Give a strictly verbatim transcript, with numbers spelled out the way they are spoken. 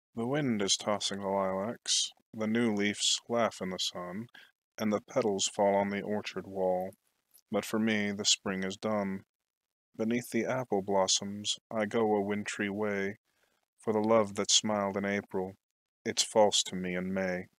The wind is tossing the lilacs, the new leaves laugh in the sun, and the petals fall on the orchard wall. But for me the spring is done. Beneath the apple blossoms I go a wintry way, for the love that smiled in April, it's false to me in May.